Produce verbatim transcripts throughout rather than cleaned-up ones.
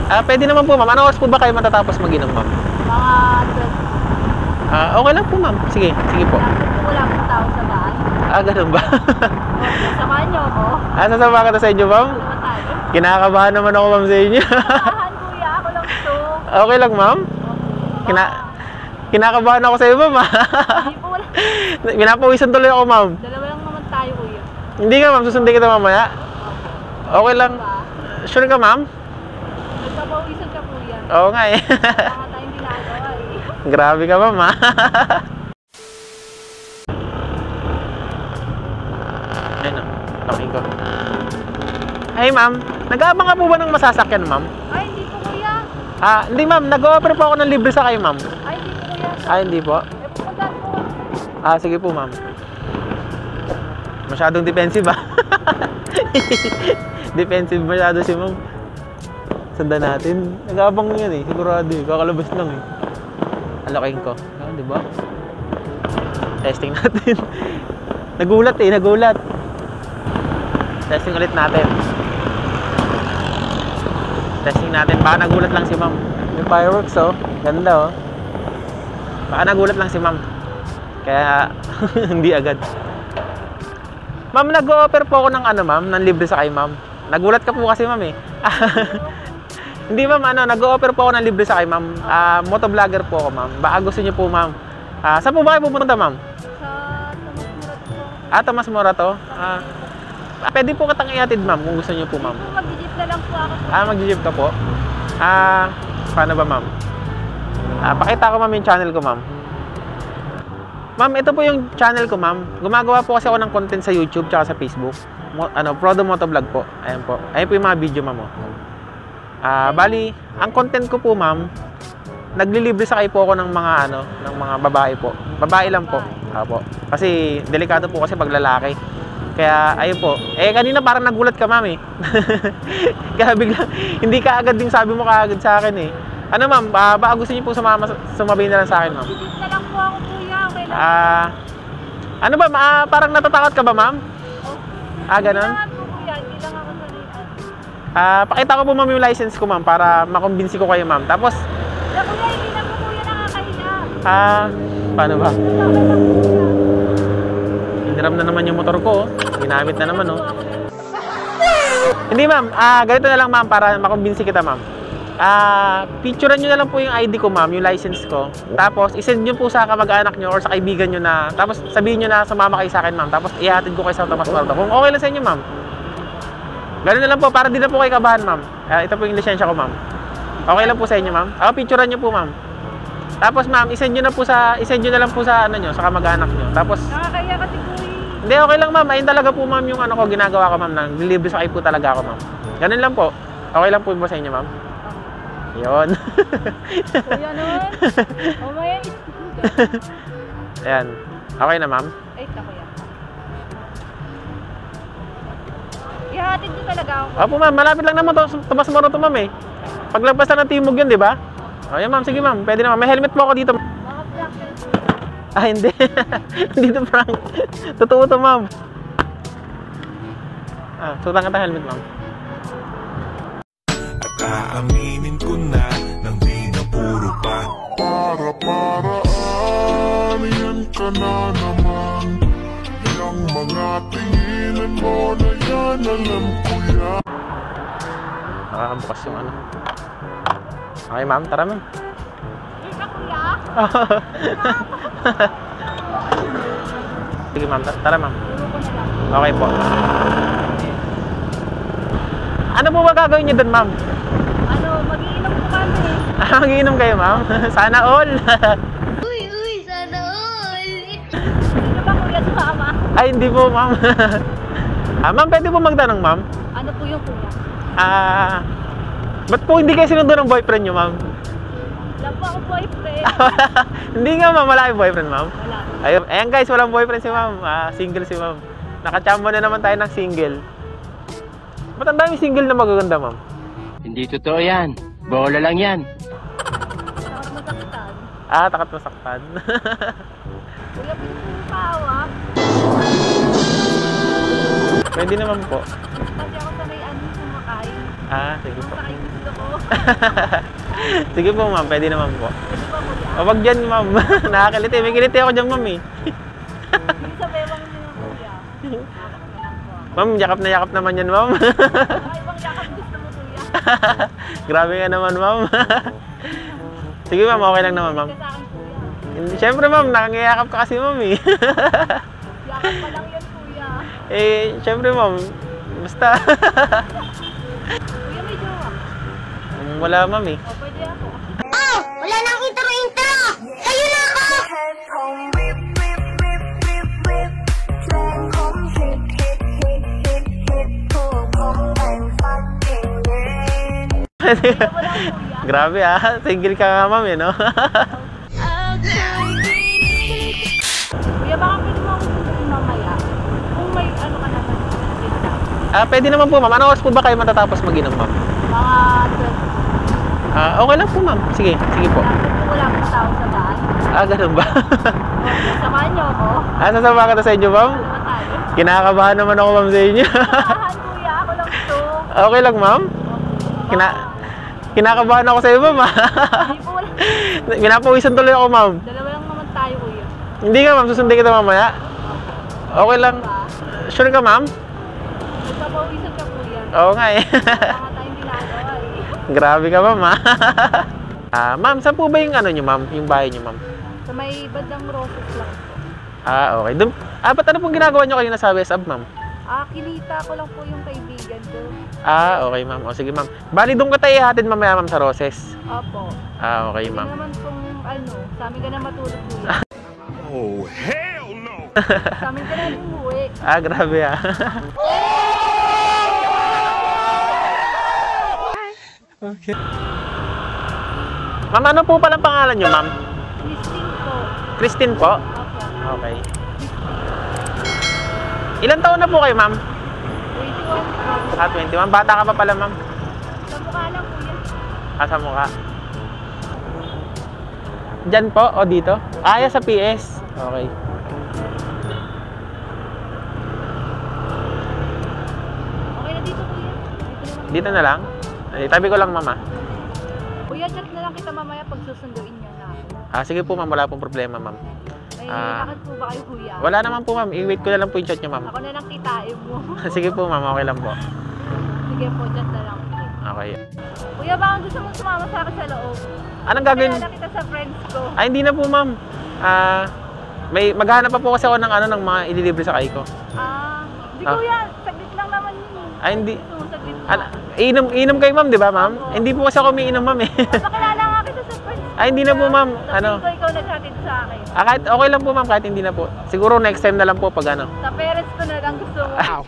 Ah, pwede naman po, ma'am. Anong oras po ba kayo matatapos mag-inom, ma'am? Mga twelve. Ah, okay lang po, ma'am. Sige, sige po. Wala pong tao sa bahay. Ah, ganun ba? Okay, samahan niyo ako. Ah, sasama ka na sa inyo, ma'am? Dalawa tayo. Kinakabahan naman ako, ma'am, sa inyo. Samahan, kuya. Ako lang ito. Okay lang, ma'am? Kina kinakabahan ako sa iyo, ma'am. Hindi po wala. Pinapawisan tuloy ako, ma'am. Dalawa lang naman tayo, kuya. Hindi nga, ma'am. Susundin kita mamaya. Okay lang. Sure ka, ma'am? Nagpapawisan ka, kuya. Oo nga eh. Mga tayong ginagawa eh. Grabe ka, ma'am, ha? Ayun na. Talking ko. Hey, ma'am. Nag-aabang ka po ba ng masasakyan, ma'am? Ay, hindi po, kuya. Ah, hindi, ma'am. Nag-offer po ako ng libre sa kayo, ma'am. Ay, hindi po, kuya. Ah, hindi po. Eh, pumunta po. Ah, sige po, ma'am. Masyadong defensive, ah. Defensive masyado si ma'am. Sundan natin. Nag-aabang yan eh. Sigurado eh. Kakalabas lang eh. Alaking ko. Ah, di ba? Testing natin. Nagulat eh. Nagulat. Testing ulit natin. Testing natin. Baka nagulat lang si ma'am. Yung fireworks oh. Ganda oh. Baka nagulat lang si ma'am. Kaya hindi agad. Ma'am, nag-o-offer po ako ng ano, ma'am, ng libre sa kayo, ma'am. Nagulat ka po kasi, ma'am, eh. Hindi, ma'am, ano, nag-o-offer po ako ng libre sa kayo, ma'am. Uh, motovlogger po ako, ma'am. Baka gusto niyo po, ma'am. Uh, saan po ba kayo pupunta, ma'am? Sa Tomas Ah, Tomas Morato? Morato po. Ah, uh, pwede po kitang ihatid, ma'am, kung gusto niyo po, ma'am. Mag-jeep na lang po ako. Ah, mag-jeep ka po? Ah, paano ba, ma'am? Ah, pakita ko, ma'am, yung channel ko, ma'am. Ma'am, ito po yung channel ko, ma'am. Gumagawa po kasi ako ng content sa YouTube tsaka sa Facebook. Mo, ano, Prodo Motovlog po. Ayan po. Ayan po yung mga video, ma'am. Ah, bali, ang content ko po, ma'am, naglilibre sa kayo po ako ng mga ano, ng mga babae po. Babae lang po. Apo. Kasi delikado po kasi pag lalaki. Kaya ayun po. Eh kanina parang nagulat ka, ma'am, eh. Kaya bigla hindi ka agad din sabi mo kaagad sa akin, eh. Ano, ma'am, uh, baka gusto niyo po sumama sumabay na lang sa akin, ma'am? Mag-jeep na lang po ako, kuya. Okay lang. Ah, ano ba, ah, parang natatakot ka ba, ma'am? Ah, ganun? Hindi lang po, kuya. Hindi lang ako salitan. Ah, pakita ko po, ma'am, yung license ko, ma'am, para makumbinsi ko kayo, ma'am. Tapos, Wala, kuya. Hindi na po, kuya, nakakahiya. ah, paano ba? Okay lang, kuya. Hiniram na naman yung motor ko, oh. Ginamit na naman, oh. Hindi, ma'am. Ah, ganito na lang, ma'am, para makumbinsi kita, ma'am. Ah, picturean nyo na lang po yung I D ko, ma'am, yung license ko. Tapos, isend nyo po sa kamag-anak nyo or sa kaibigan nyo na, tapos sabihin nyo na sumama kayo sa akin, ma'am. Tapos, ihatid ko kayo sa Tomas Morato. Kung okay lang sa inyo, ma'am. Ganun na lang po, para di na po kayo kabahan, ma'am. Ah, ito po yung lisensya ko, ma'am. Okay lang po sa inyo, ma'am. Ako, picturean nyo po, ma'am. Tapos, ma'am, isend nyo na po sa, isend nyo na lang po sa, ano nyo, sa kamag-anak nyo. Tapos, Nakakahiya kasi, kuya. hindi, okay lang, ma'am. Ayun talaga po, ma'am, yung ano ko, ginagawa ko, ma'am. Naglilibre sa kayo po talaga ako, ma'am. Ganun lang po. Okay lang po ba sa inyo, ma'am? Yun. Kuya nun. Oh, may Ayan. Okay na, ma'am? Ay, ito, kuya. Ihatid nyo talaga ako. Opo, ma'am. Malapit lang naman to. Tomas Morato, ma'am, eh. Paglagpas na ng Timog yun, di ba? O, yan, ma'am. Sige, ma'am. Pwede naman. May helmet po ako dito. Mga black and Ah, hindi. Hindi to prank. Totoo to, ma'am. Ah, sutan ka ta helmet, ma'am. Aaminin ko na nang di na puro pa. Para-paraan yan ka na naman. Yung mga tinginan mo na yan, alam ko yan. Nakakabukas yung ano. Okay, ma'am. Tara, ma'am. Ay, ka, kuya. Sige, ma'am. Tara, ma'am. Turo ko na lang. Okay po. Ano po ba gagawin niyo doon, ma'am? Ano, mag-iinom po kami. Ah, mag-iinom kayo, ma'am? Sana all. Uy, uy, sana all. Sino ba, kuya, sumama? Ay, hindi po, ma'am. Ah, ma'am, pwede po magtanong, ma'am? Ano po yung kuya? Ah, ba't po hindi kayo sinundo ng boyfriend niyo, ma'am? Wala po ako boyfriend. Hindi nga, ma'am. Wala kayong boyfriend, ma'am? Wala. Ayun, ayan guys, walang boyfriend si ma'am. Ah, single si ma'am. Nakachamba na naman tayo ng single. Ba't ang daming single na magaganda, ma'am? Hindi totoo yan. Bola lang yan. Takot masaktan. Ah, takot masaktan. Kuya, pinupawak. Pwede naman po. Kasi ako sanay ano kumakain. Ah, sige po. Saka yung gusto ko. Sige po, ma'am. Pwede naman po. Pwede ba kuya? O, wag dyan, ma'am. Nakakiliti. May kiliti ako dyan, ma'am, eh. Yung sa bewang niyo kuya. Yakap na lang po. Ma'am, yakap na yakap naman yan, ma'am. Baka ibang yakap gusto mo kuya. Grabe nga naman, ma'am. Sige, ma'am. Okay lang naman, ma'am. Ka sa akin kuya. Siyempre, ma'am. Nakangiyakap ka kasi, ma'am, eh. Yakap pa lang yan kuya. Eh, siyempre, ma'am. Basta. Kuya may jowa. Wala, ma'am, eh. O pwede ako. Oh! Wala nang intro-intro! Kayo na ako! Grabe, ah. Single ka nga, ma'am, eh, no? Kuya baka pwede mo akong sabihin mamaya. Kung may ano ka naman. Ah, pwede naman po, ma'am. Ano oras po ba kayo matatapos mag-inom, ma'am? Mga twelve. Ah, okay lang po, ma'am. Sige, sige po. Kung wala pong tao sa daan. Ah, ganun ba? O, samahan niyo ako. Ah, sasama ka na sa inyo, ma'am? Ano ba tayo? Kinakabahan naman ako, ma'am, sa inyo. Samahan kuya, ako lang to. Okay lang, ma'am? Kina kinakabahan ako sa iyo, ma'am. Hindi po wala. Pinapawisan tuloy ako, ma'am. Dalawa lang naman tayo kuya. Hindi nga, ma'am. Susundin kita mamaya. Okay lang. Diba? Sure ka, ma'am? Nagpapawisan ka kuya. Oo nga, eh. Wala nga tayong ginagawa eh. Grabe ka, ma'am, ha? Ah, ma'am, saan po ba yung ano nyo, ma'am? Yung bahay nyo, ma'am? Sa may bandang roses lang po. Ah, okay. Dun, ah, ba't ano pong ginagawa nyo kayo sa West Ab, ma'am? Ah, kinita ko lang po yung kaibigan ko. Ah, okay, ma'am. O, sige, ma'am. Bali, doon ka tayo ihatid mamaya, ma'am, sa Roses. Opo. Ah, okay, Hindi ma'am. naman kung ano, sa amin ka na matulog kuya. Oh, hell no! Sa amin ka na umuwi. Ah, grabe, ah. Okay. Ma'am, ano po palang pangalan nyo, ma'am? Christine po. Christine po? Opo. Okay. Ilan taon na po kayo, ma'am? twenty-one po. Ah, twenty-one. Bata ka pa pala, ma'am. Sa mukha lang kuya. Ah, sa mukha. Diyan po o dito? Ah, yan sa P S. Okay. Okay na dito kuya. Dito na lang. Dito na lang? Ay, tabi ko lang, mama. Kuya, chat na lang kita mamaya pag susunduin niyo na ako. Ah, sige po, ma'am. Wala pong problema, ma'am. Ay, Ah. lakad po ba kayo kuya? Wala naman po, ma'am. I-wait ko na lang po yung chat niyo, ma'am. Ako na lang kitain mo. Sige po, ma'am. Okay lang po. Sige po, chat na lang. Okay. Kuya, baka gusto mong sumama sa akin sa loob. Anong gagawin? Kaya kita sa friends ko. Ay, hindi na po, ma'am. Ah, may maghahanap pa po kasi ako ng ano ng mga ililibre sa kay ko. Ah, hindi Ah. kuya, saglit lang naman yun. Ay, hindi. Gusto mo saglit lang. Ano, inom, inom kayo, ma'am, di ba, ma'am? Oo. Hindi po kasi ako umiinom, ma'am, eh. Pakilala nga kita sa friends ko. Ay, hindi na po, ma'am. Sa Ano? ko ikaw naghatid sa akin. Ah, kahit okay lang po, ma'am, kahit hindi na po. Siguro next time na lang po pag ano. Sa parents ko na lang gusto mo. Ow.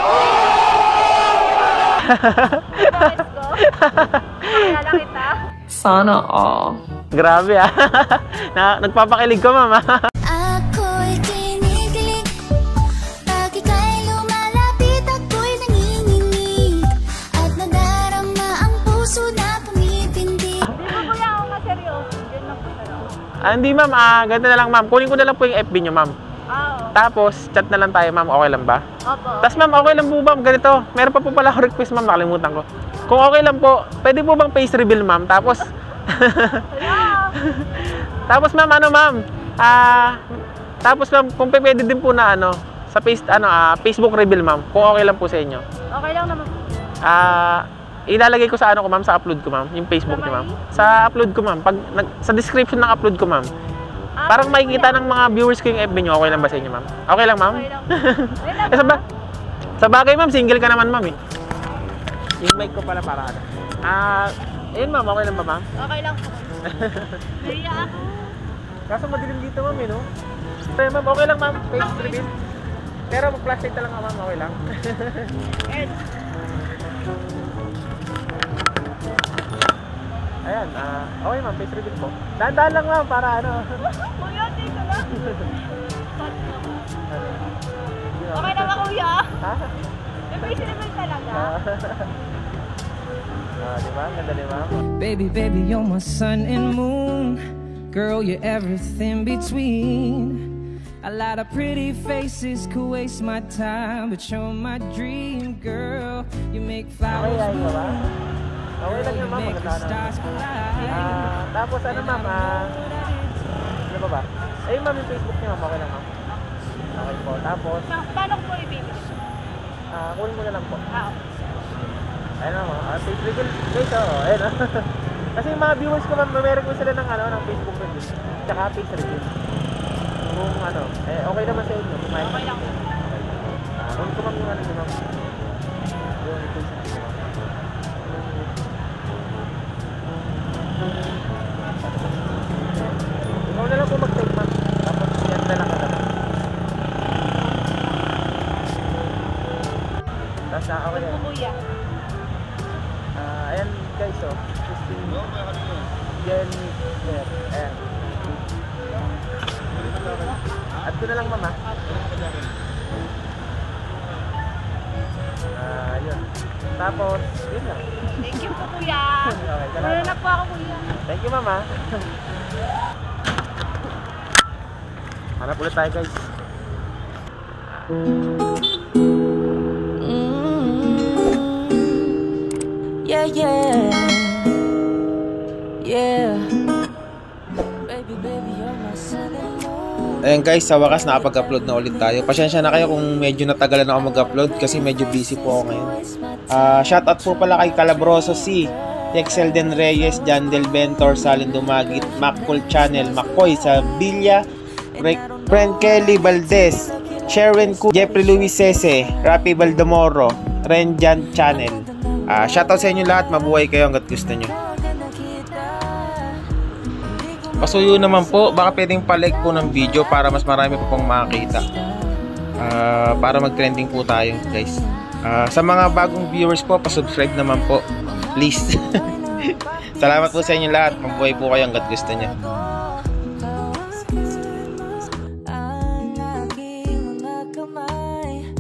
Sa parents ko. Pakilala kita. Sana all. Grabe, ah. Na, nagpapakilig ka, ma'am, ah. Ako'y kinikilig pag ika'y lumalapit, ako'y nanginginig at nadarama ang puso na pumipindig. Hindi mo kuya ako nga seryoso. Diyan lang po talaga. Ah, hindi, ma'am. Ah, ganito na lang, ma'am. Kunin ko na lang po yung F B nyo, ma'am. Ah, oo. Tapos, chat na lang tayo, ma'am. Okay lang ba? Opo. Tapos, ma'am, okay lang po, ma'am. Ganito. Meron pa po pala ako request, ma'am. Nakalimutan ko. Kung okay lang po, pwede po bang face reveal, ma'am? Tapos, Hello. tapos, ma'am, ano, ma'am? Ah, tapos, ma'am, kung pe- pwede din po na, ano, sa face, ano, ah, Facebook reveal, ma'am. Kung okay lang po sa inyo. Okay lang naman. Ah, ilalagay ko sa ano ko, ma'am, sa upload ko, ma'am. Yung Facebook Sa niyo, ma'am. may? Sa upload ko, ma'am. Pag, nag, sa description ng upload ko, ma'am. Ah, Parang sige, makikita kuya. ng mga viewers ko yung F B nyo. Okay lang ba sa inyo, ma'am? Okay lang, ma'am? Okay lang. Ayun lang, Eh, sa, ha? ba- sa bagay, ma'am, single ka naman, ma'am, eh. Yung mic ko pala para ano. Ah, ayun, ma'am. Okay lang ba, ma'am? Okay lang po. Naiya ako. Kaso madilim dito, ma'am, eh, no? Pero, ma'am, okay lang, ma'am. Face reveal. Pero mag-flashlight na lang, ma'am. Okay lang. Ed. Ayan, ah, okay, ma'am. Face reveal po. Dahan-dahan lang, ma'am, para ano. Kuya, dito lang. Ano? Okay na ba kuya? Ha? May sinibal talaga. Ah, ah, di ba? Ang ganda ni ma'am. Baby, baby, you're my sun and moon. Girl, you're everything between. A lot of pretty faces could waste my time, but you're my dream girl. You make make Okay, flowers ayos ka ba? bloom. Okay lang yun, ma'am. Make Maganda the na. stars collide. Ah, tapos ano, ma'am? Ah, ano ba ba? Ayun, ma'am, yung Facebook niyo, ma'am. Okay lang, ma'am. Okay po. Tapos, Pa- Paano ko po ibibigay? ah, kunin ko na lang po. Ah, okay. Ayun naman, ah, face reveal. Guys, oo, ayun ah. Kasi yung mga viewers ko, ma'am, meron ko sila ng, ano, ng Facebook review. Tsaka face reveal. Kung ano, eh, okay naman sa inyo. Kumain. Okay lang. Ah, kunin ko, ma'am, yung ano nyo, ma'am. Yung face reveal, ma'am. Ikaw na lang po mag-take, ma'am. Tapos, yan na lang ka naman. Tapos, ah, okay yan. Po, kuya. Ah, ayan guys, oh. Christine. Yan, there. Ayan. Add ko na lang, mama. Ah, yun. Tapos, yun lang. Thank you po, kuya. Okay, Wala salamat. na po ako, kuya. Thank you, mama. Hanap ulit tayo, guys. Yeah, yeah, yeah. Baby, baby, you're my sun and moon. Ayan guys, sa wakas nakapag-upload na ulit tayo. Pasensya na kayo kung medyo natagalan ako mag-upload kasi medyo busy po ako ngayon. Ah, shoutout po pala kay Calabroso C, Exelden Reyes, John Del Ventor, Salin Dumagit, Maccool Channel, Makoy sa Villa, Friend Kelly Valdez, Sherwin Ku, Jeffrey Luis Sese, Rapi Baldomoro, Renjan Channel. Ah, shoutout sa inyo lahat, mabuhay kayo hanggat gusto nyo. Pasuyo naman po, baka pwedeng pa-like po ng video para mas marami po pong makakita. Ah, para mag-trending po tayo, guys. Ah, sa mga bagong viewers po, pa-subscribe naman po. Please. Salamat po sa inyo lahat. Mabuhay po kayo hanggat gusto niyo.